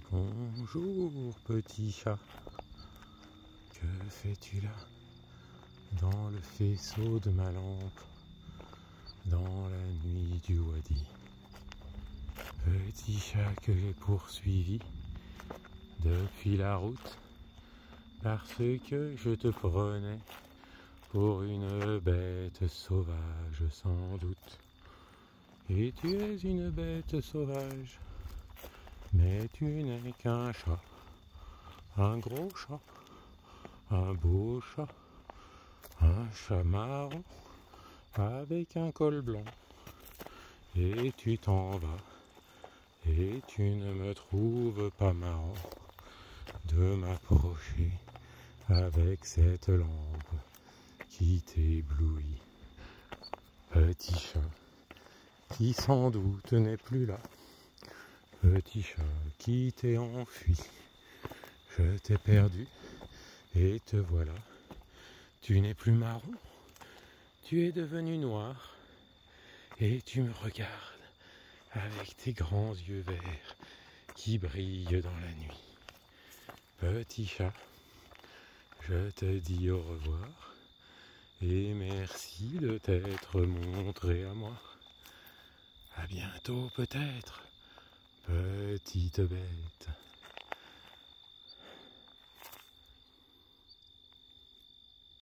Bonjour petit chat, que fais-tu là, dans le faisceau de ma lampe, dans la nuit du Wadi? Petit chat que j'ai poursuivi depuis la route, parce que je te prenais pour une bête sauvage sans doute. Et tu es une bête sauvage, mais tu n'es qu'un chat, un gros chat, un beau chat, un chat marron avec un col blanc. Et tu t'en vas, et tu ne me trouves pas marrant de m'approcher avec cette lampe qui t'éblouit. Petit chat qui sans doute n'est plus là, petit chat qui t'es enfui, je t'ai perdu et te voilà. Tu n'es plus marron, tu es devenu noir et tu me regardes avec tes grands yeux verts qui brillent dans la nuit. Petit chat, je te dis au revoir et merci de t'être montré à moi. À bientôt peut-être, petite bête.